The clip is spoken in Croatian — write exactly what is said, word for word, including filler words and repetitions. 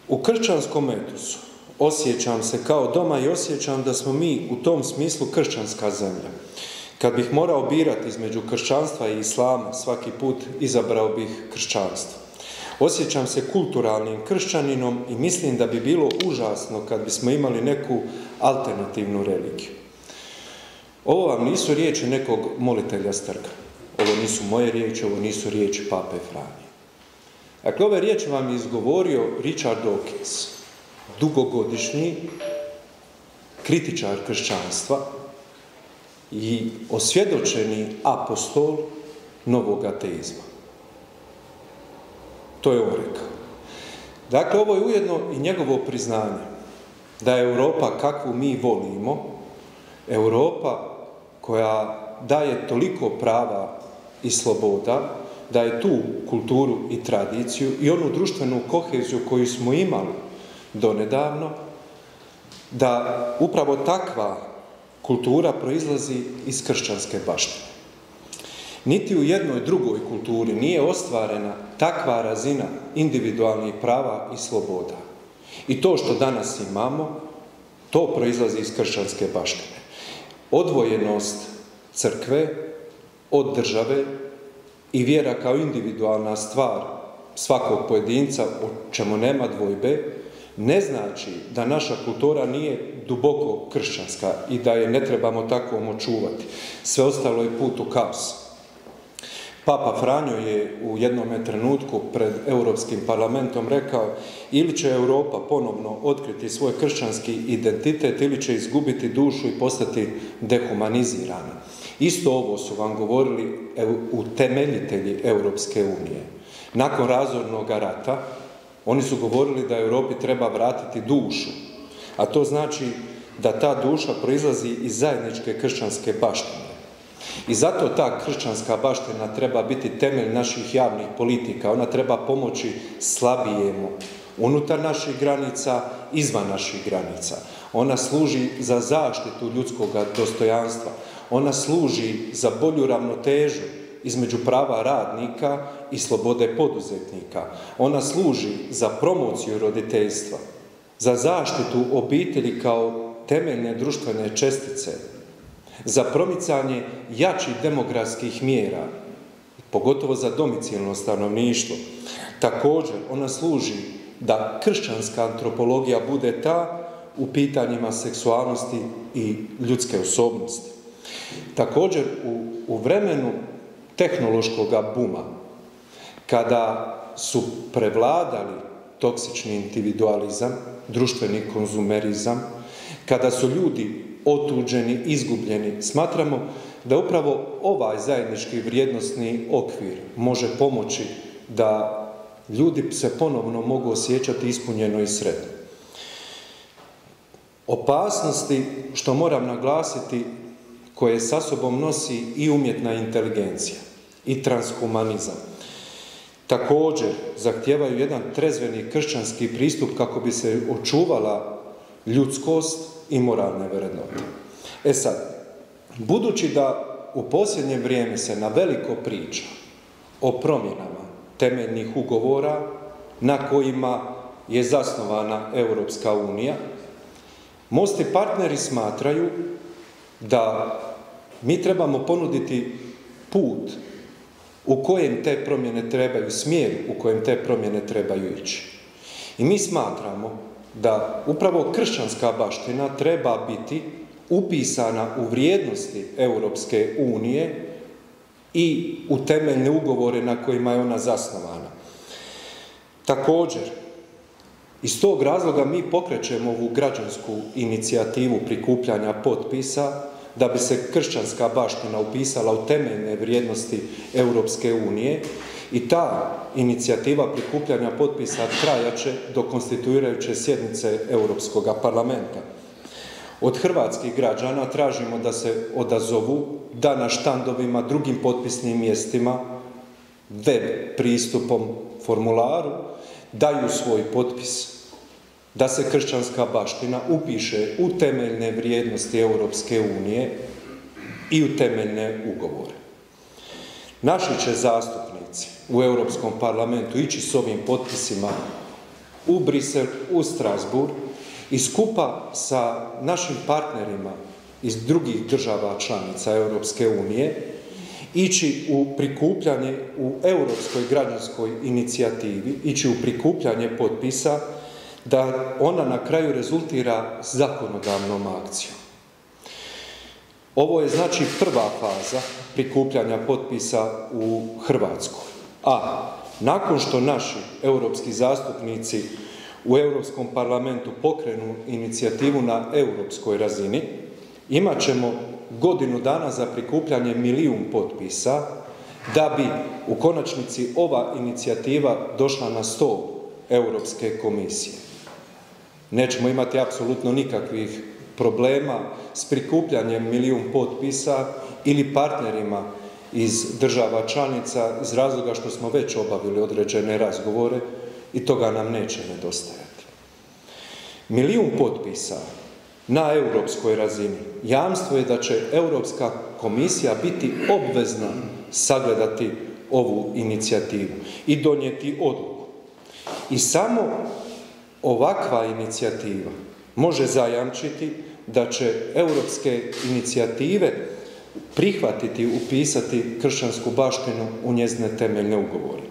U kršćanskom etosu osjećam se kao doma i osjećam da smo mi u tom smislu kršćanska zemlja. Kad bih morao birati između kršćanstva i islama, svaki put izabrao bih kršćanstvo. Osjećam se kulturalnim kršćaninom i mislim da bi bilo užasno kad bismo imali neku alternativnu religiju. Ovo vam nisu riječi nekog molitelja s trga. Ovo nisu moje riječi, ovo nisu riječi Pape Franje. Dakle, ove riječi vam je izgovorio Richard Dawkins, dugogodišnji kritičar kršćanstva i osvjedočeni apostol novog ateizma. To je on rekao. Dakle, ovo je ujedno i njegovo priznanje da je Europa kakvu mi volimo, Europa koja daje toliko prava i sloboda, da je tu kulturu i tradiciju i onu društvenu koheziju koju smo imali donedavno, da upravo takva kultura proizlazi iz kršćanske baštine. Niti u jednoj drugoj kulturi nije ostvarena takva razina individualnih prava i sloboda. I to što danas imamo, to proizlazi iz kršćanske baštine. Odvojenost crkve od države i vjera kao individualna stvar svakog pojedinca, o čemu nema dvojbe, ne znači da naša kultura nije duboko kršćanska i da je ne trebamo tako očuvati. Sve ostalo je put u kaos. Papa Franjo je u jednom trenutku pred Europskim parlamentom rekao: ili će Europa ponovno otkriti svoj kršćanski identitet ili će izgubiti dušu i postati dehumanizirana. Isto ovo su vam govorili utemeljitelji Europske unije. Nakon razornog rata oni su govorili da Europi treba vratiti dušu, a to znači da ta duša proizlazi iz zajedničke kršćanske baštine. I zato ta kršćanska baština treba biti temelj naših javnih politika. Ona treba pomoći slabijemu unutar naših granica, izvan naših granica. Ona služi za zaštitu ljudskog dostojanstva. Ona služi za bolju ravnotežu između prava radnika i slobode poduzetnika. Ona služi za promociju roditeljstva, za zaštitu obitelji kao temeljne društvene čestice, za promicanje jačih demografskih mjera, pogotovo za domicilno stanovništvo. Također, ona služi da kršćanska antropologija bude ta u pitanjima seksualnosti i ljudske osobnosti. Također, u, u vremenu tehnološkog buma, kada su prevladali toksični individualizam, društveni konzumerizam, kada su ljudi otuđeni, izgubljeni, smatramo da upravo ovaj zajednički vrijednosni okvir može pomoći da ljudi se ponovno mogu osjećati ispunjeno i sretno. Opasnosti, što moram naglasiti, koje sa sobom nosi i umjetna inteligencija i transhumanizam, također zahtijevaju jedan trezveni kršćanski pristup kako bi se očuvala ljudskost i moralne vrednote. E sad, budući da u posljednje vrijeme se na veliko priča o promjenama temeljnih ugovora na kojima je zasnovana Europska unija, Most i partneri smatraju da mi trebamo ponuditi put u kojem te promjene trebaju, smjer u kojem te promjene trebaju ići. I mi smatramo da upravo kršćanska baština treba biti upisana u vrijednosti Europske unije i u temeljne ugovore na kojima je ona zasnovana. Također, iz tog razloga mi pokrećemo ovu građansku inicijativu prikupljanja potpisa da bi se kršćanska baština upisala u temeljne vrijednosti Europske unije i ta inicijativa prikupljanja potpisa trajaće do konstituirajuće sjednice Europskog parlamenta. Od hrvatskih građana tražimo da se odazovu, da na štandovima, drugim potpisnim mjestima, web pristupom formularu, daju svoj potpis, da se kršćanska baština upiše u temeljne vrijednosti Europske unije i u temeljne ugovore. Naši će zastupnici u Europskom parlamentu ići s ovim potpisima u Brisel, u Strasbourg i skupa sa našim partnerima iz drugih država članica Europske unije ići u prikupljanje u Europskoj građanskoj inicijativi, ići u prikupljanje potpisa da ona na kraju rezultira zakonodavnom akcijom. Ovo je znači prva faza prikupljanja potpisa u Hrvatskoj. A nakon što naši europski zastupnici u Europskom parlamentu pokrenu inicijativu na europskoj razini, imat ćemo godinu dana za prikupljanje milijun potpisa da bi u konačnici ova inicijativa došla na stol Europske komisije. Nećemo imati apsolutno nikakvih problema s prikupljanjem milijun potpisa ili partnerima iz država članica iz razloga što smo već obavili određene razgovore i toga nam neće nedostajati. Milijun potpisa na europskoj razini jamstvo je da će Europska komisija biti obvezna sagledati ovu inicijativu i donijeti odluku. I samo ovakva inicijativa može zajamčiti da će europske inicijative prihvatiti, upisati kršćansku baštinu u njezine temeljne ugovore.